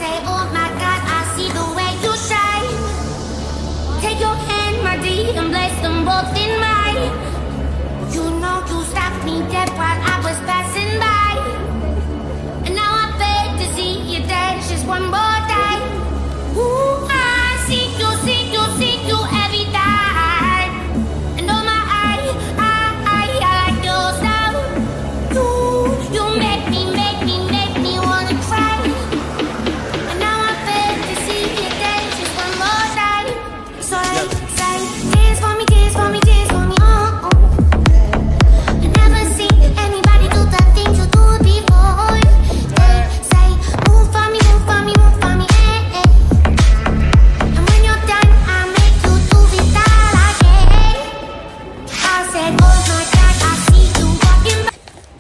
say, oh my God, I see the way you shine. Take your hand, my dear, and place them both in mine. You know you stopped me dead while I was passing by. And now I beg to see you dance just one more time. Ooh, I see you, see you, see you every time. And oh my, I like your style. You make me wanna cry. And now I beg to see you dance just one more time. So I say, dance for me, dance for me, dance for me, oh, oh. I never seen anybody do the things you do before. They say, move for me, move for me, move for me, eh, eh. And when you're done, I make you do it all again. I said, oh my God, I see you walking by.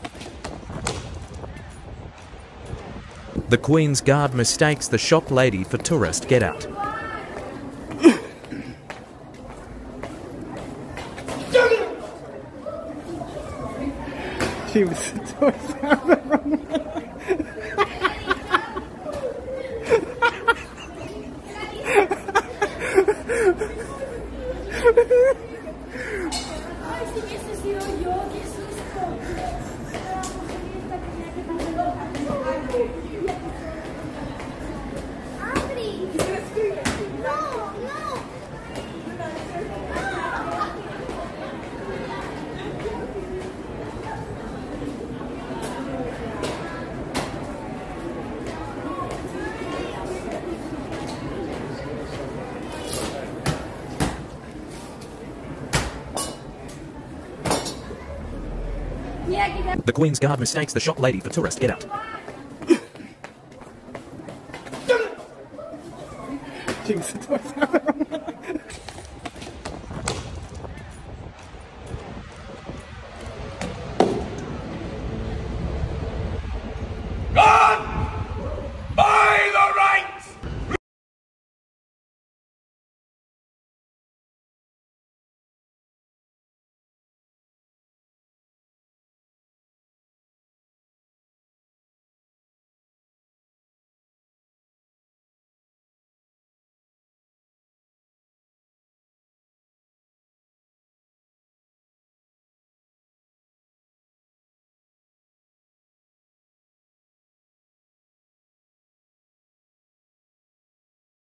The Queen's Guard mistakes the shop lady for tourist get-out. She was The Queen's Guard mistakes the shop lady for tourist get-out. She was